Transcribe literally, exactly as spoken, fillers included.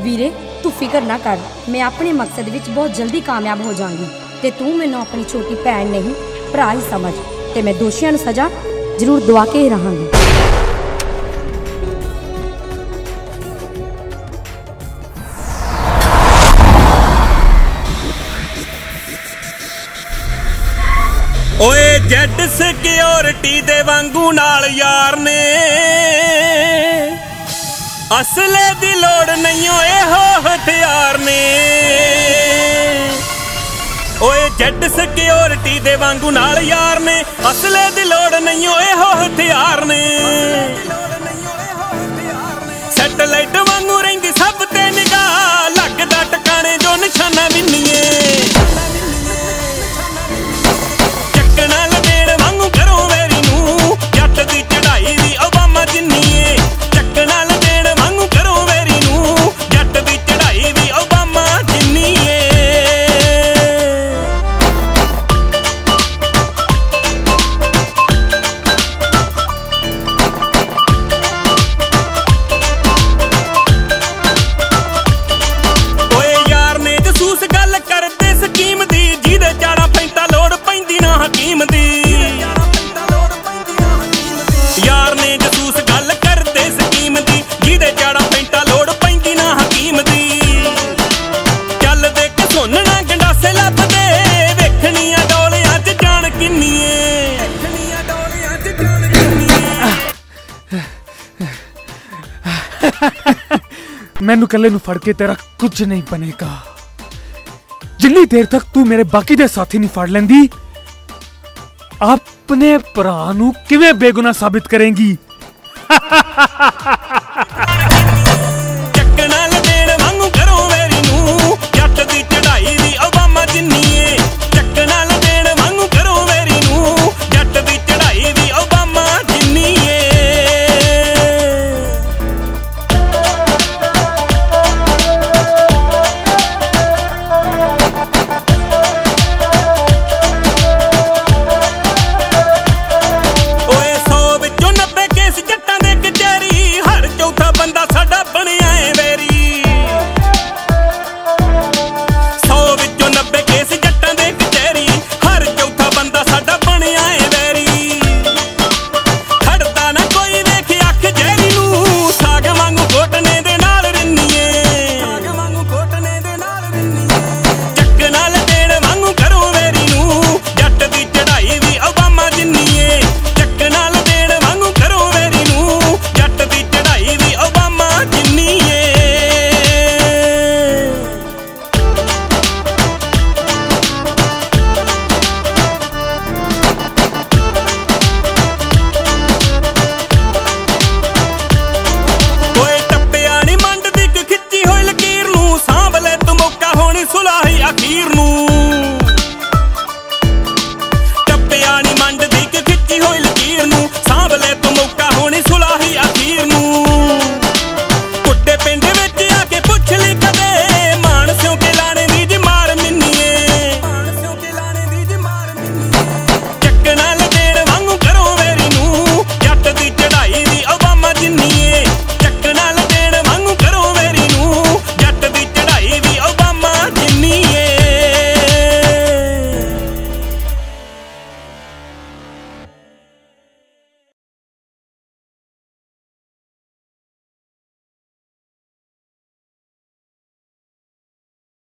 वीरे तू फिक्र ना कर, मैं अपने मकसद विच बहुत जल्दी कामयाब हो जाऊंगी ते तू मैनू अपनी छोटी भैन नहीं भरा ही समझ ते मैं दोषियों नू सजा जरूर दवा के ही रहांगी। ओए जेड सिक्योरिटी दे वांगू नाल यार ने असले दी लोड़ नहीं ओए हो हथियार ने। ओए जेड सिक्योरिटी दे वांगू नाल यार ने असले दी लोड़ नहीं ओए हो हथियार ने। सैटेलाइट वांगू रहिंदी सब ते निगाह लगदा टकाने जो निशाना विन्नीए। मैनू कल्ले नू फड़ के तेरा कुछ नहीं बनेगा। जिन्नी देर तक तू मेरे बाकी दे साथी नहीं फड़ लेंदी अपने भरा नू किवें बेगुनाह साबित करेंगी।